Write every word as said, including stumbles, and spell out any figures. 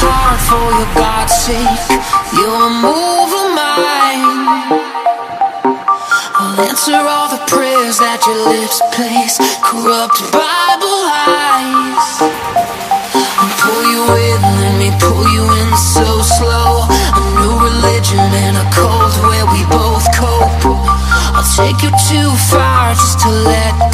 heart for your God's sake. You're a move of mine. I'll answer all the prayers that your lips place. Corrupt Bible lies. I'll pull you in, let me pull you in so slow. A new religion and a cult where we both cope. I'll take you too far just to let